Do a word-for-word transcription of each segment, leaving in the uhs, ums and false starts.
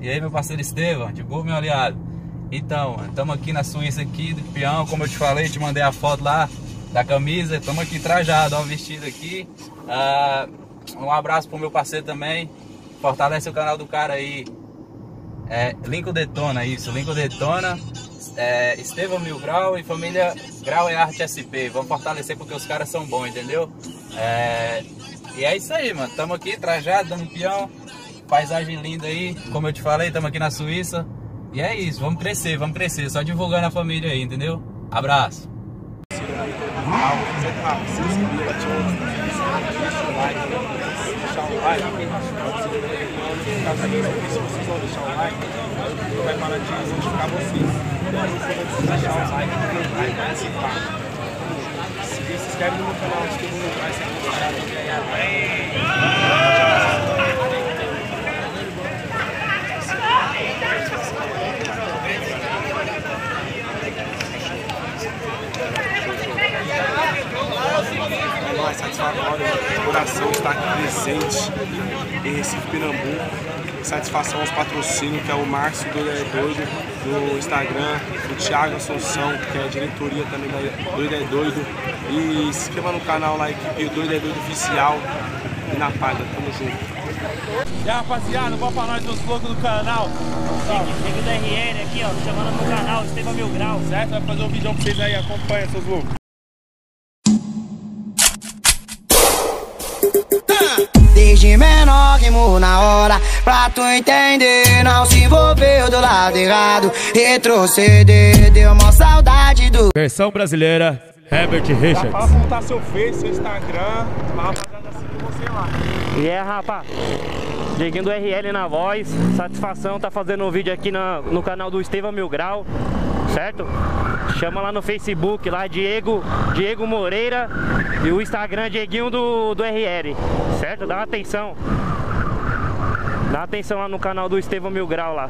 E aí, meu parceiro Estevam, de boa, meu aliado? Então, mano, estamos aqui na Suíça aqui, do peão, como eu te falei, te mandei a foto lá da camisa. Estamos aqui trajado, ó, vestido aqui. Uh, um abraço pro meu parceiro também. Fortalece o canal do cara aí. É, Lincoln Detona, isso, Lincoln Detona. É, Estevam Mil Grau e família Grau e Arte S P. Vamos fortalecer porque os caras são bons, entendeu? É, e é isso aí, mano. Estamos aqui trajado, dando peão. Paisagem linda aí, como eu te falei, estamos aqui na Suíça. E é isso, vamos crescer, vamos crescer. Só divulgando a família aí, entendeu? Abraço. Se vocês querem no canal, inscreva no canal, nós, satisfatório, coração estar aqui presente em Recife, Pernambuco. Satisfação aos patrocínios, que é o Márcio Doido é Doido no Instagram, o Thiago Assunção, que é a diretoria também da Doido é Doido. E se inscreva no canal lá, a equipe Doido é Doido Oficial. E na paz, tamo junto. E aí, rapaziada, vamos pra nós dos loucos do canal. Chega do R L aqui, ó, chamando no canal, Estevam Mil Grau. Certo? Vai fazer um vídeo pra vocês aí, acompanha, seus loucos. Desde menor rimo na hora, pra tu entender, não se envolveu do lado errado, retroceder, deu uma saudade do... Versão brasileira, Herbert Richards. Dá pra montar seu Face, seu Instagram, pra rapaziada seguir você lá. E é, rapaz, Dieguinho do R L na voz, satisfação tá fazendo um vídeo aqui na, no canal do Estevam Mil Grau, certo? Chama lá no Facebook, lá Diego, Diego Moreira, e o Instagram Dieguinho do, do R L, certo? Dá uma atenção. Dá uma atenção lá no canal do Estevam Mil Grau lá.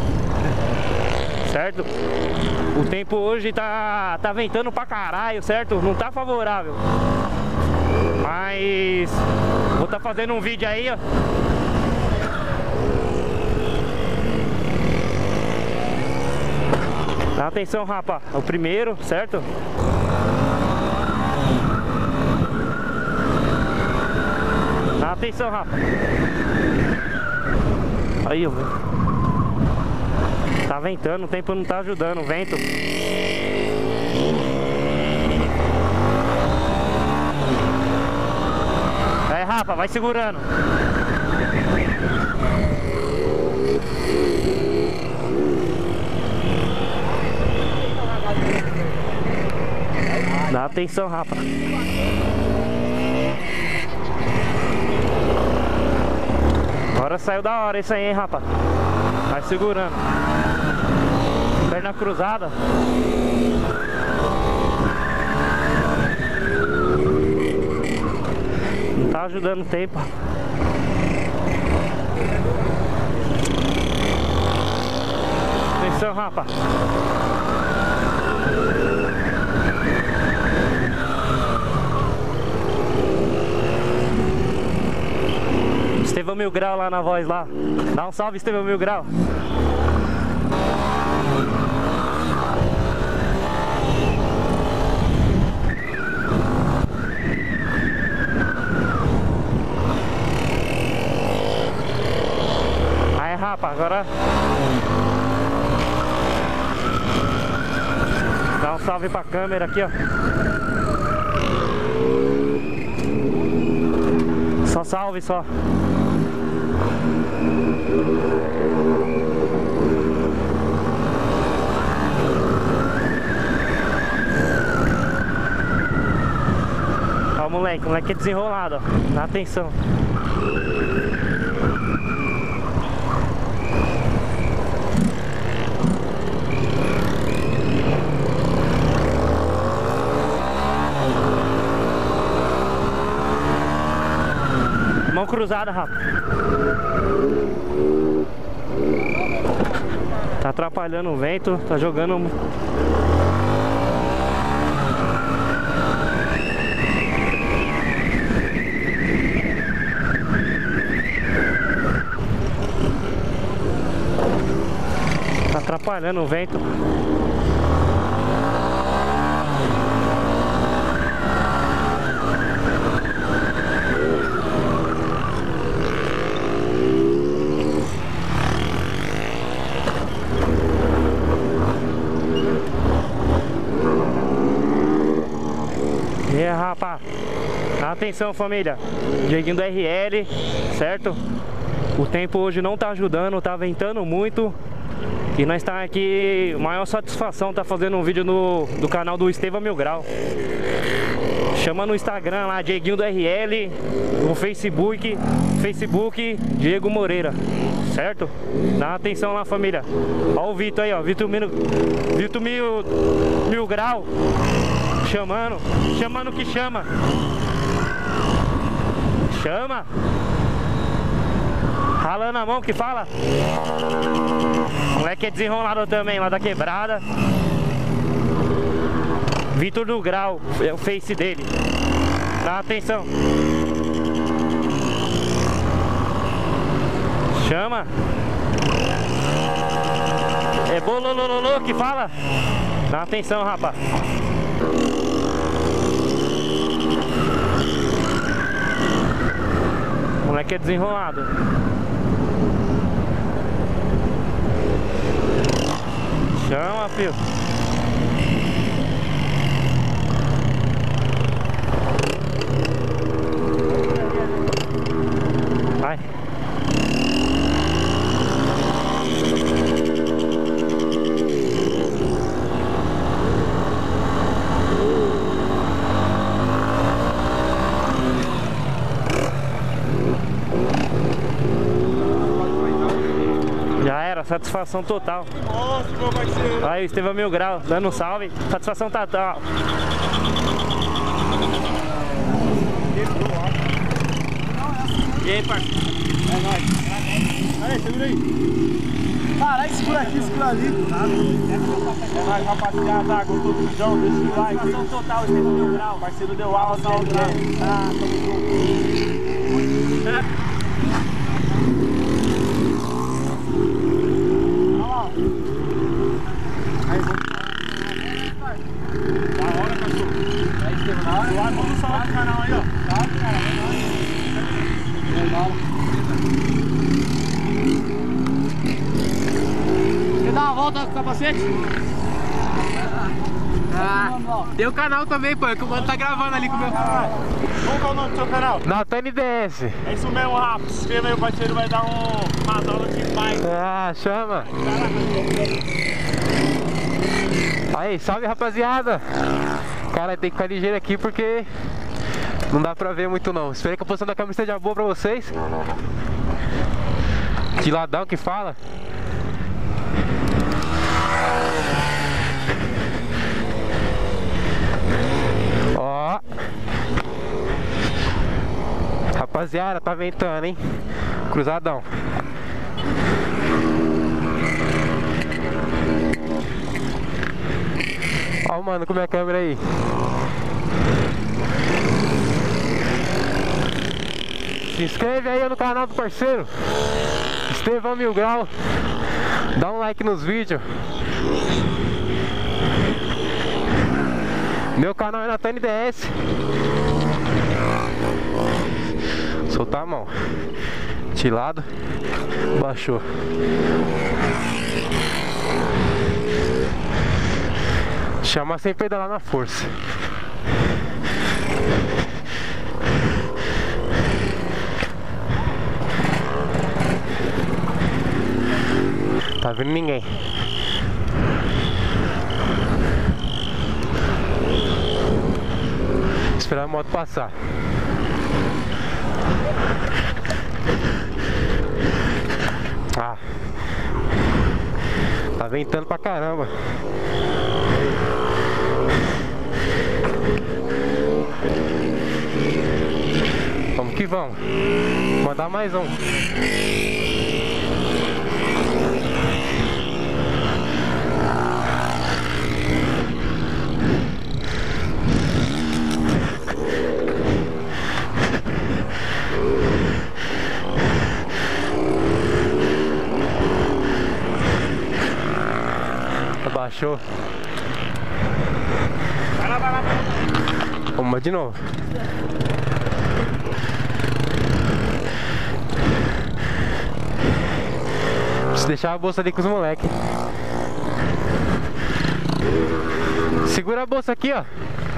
Certo? O tempo hoje tá, tá ventando pra caralho, certo? Não tá favorável. Mas vou tá fazendo um vídeo aí, ó. Dá atenção, rapaz. É o primeiro, certo? Dá atenção, rapaz. Aí, ó. Tá ventando, o tempo não tá ajudando, o vento. Aí, rapaz, vai segurando. Dá atenção, rapaz. Agora saiu da hora isso aí, hein, rapaz. Vai segurando. Perna cruzada. Não tá ajudando o tempo. Atenção, rapaz. Estevam Mil Grau lá na voz lá. Dá um salve, Estevam Mil Grau. Aí, rapaz, agora dá um salve pra câmera aqui, ó. Só salve, só. Ó o moleque, o moleque é desenrolado, ó. Dá atenção. Mão cruzada, rapaz. Tá atrapalhando o vento, tá jogando. atrapalhando o vento. E aí, rapaz, atenção família, Dieguinho do R L, certo? O tempo hoje não tá ajudando, tá ventando muito. E nós tá aqui, maior satisfação tá fazendo um vídeo no, do canal do Estevão Mil Grau. Chama no Instagram lá, Dieguinho do R L, no Facebook, Facebook Diego Moreira, certo? Dá atenção lá família. Ó o Vitor aí, ó, Vitor Mil, Vitor Mil, Mil Grau. Chamando, chamando que chama. Chama. Ralando a mão que fala. O moleque é desenrolado também, lá da quebrada. Vitor do Grau, é o face dele. Dá atenção. Chama. É bololololô que fala. Dá atenção, rapaz. O moleque é desenrolado. Chama, filho. Vai. Já era, satisfação total. Aí, o Estevão Mil Grau, dando um salve. Satisfação total. E aí, parceiro? É nóis. Aí, segura aí. Caralho, segura aqui, segura ali. É nóis, rapaziada. Gostou do vídeo? Deixa o like. Satisfação total, Estevão Mil Grau. Parceiro deu aula, tá ok. Ah, tamo junto. Da hora, cachorro. Aí, Estevão, da hora. Vamos salvar o canal aí, ó. Tá, cara, é nóis. Quer dar uma volta com o capacete? Ah, tem o canal também, pô, que o mano tá gravando ali com o meu canal. Qual que é o nome do seu canal? Natan N D S. É isso mesmo, Rafa. Se inscreva aí, o parceiro vai dar um, uma aula de bike. Ah, chama. Aí, salve rapaziada. Cara, tem que ficar ligeiro aqui porque não dá pra ver muito não. Espero que a posição da câmera esteja boa pra vocês. De ladão que fala. Ó. Rapaziada, tá ventando, hein? Cruzadão. Ó, mano, como é a câmera aí? Se inscreve aí no canal do parceiro Estevão Mil Grau. Dá um like nos vídeos. Meu canal é Natan N D S. Soltar a mão. De lado. Baixou. Chama sem pedalar na força. Tá vendo ninguém. Esperar a moto passar. Ah. Tá ventando pra caramba. Vamos que vamos. Mandar mais um. Baixou. Vai lá, vai lá. Vamos de novo. Preciso deixar a bolsa ali com os moleques. Segura a bolsa aqui, ó.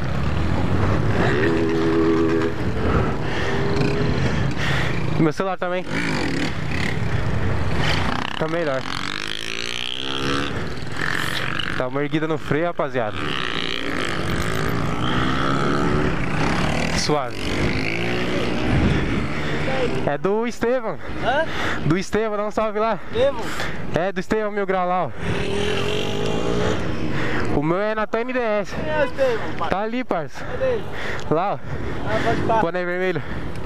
Meu celular também. Tá melhor. Tá uma erguida no freio, rapaziada. Suave. É do Estevão. Hã? Do Estevão, dá um salve lá. Estevão? É, do Estevão Mil Grau lá, ó. O meu é Natan M D S. Quem é o Estevão, pai? Tá ali, parça. Cadê? Lá, ó. Ah, pode parar. Boné vermelho.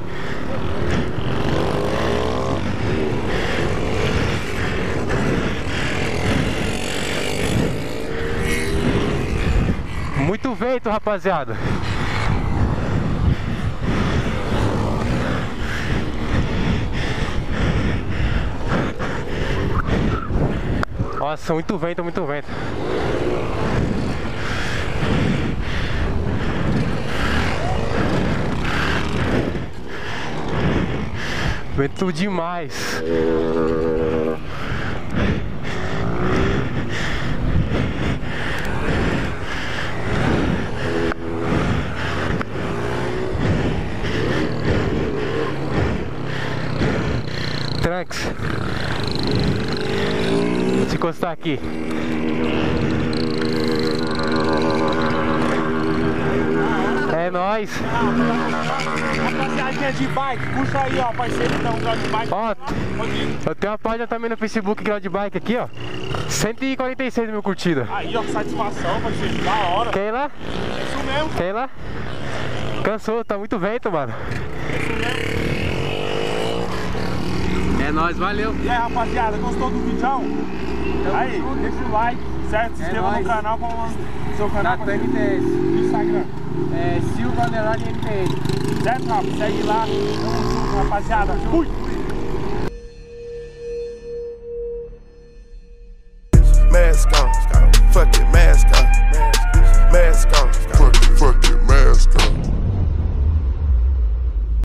Muito vento, rapaziada. Nossa, muito vento, muito vento. Vento demais. Tranks. Se encostar aqui. É nóis. Rapaziadinha de bike, puxa aí, ó, parceiro, então, grau de bike. Ó, eu tenho uma página também no Facebook, grau de bike aqui, ó. cento e quarenta e seis mil curtidas. Aí, ó, satisfação, parceiro, da hora. Quer ir lá? É isso mesmo. Quer ir lá? Cansou, tá muito vento, mano. É isso mesmo. É nóis, valeu. E aí, rapaziada, gostou do vídeo? Aí, deixa o like, certo? Se inscreva no canal com o seu canal Natan M D S. no Instagram. É Silva Underline M T S. Certo, rapaz? Segue lá. Tamo junto, rapaziada. Fui! Mask on, fuck it, mask on.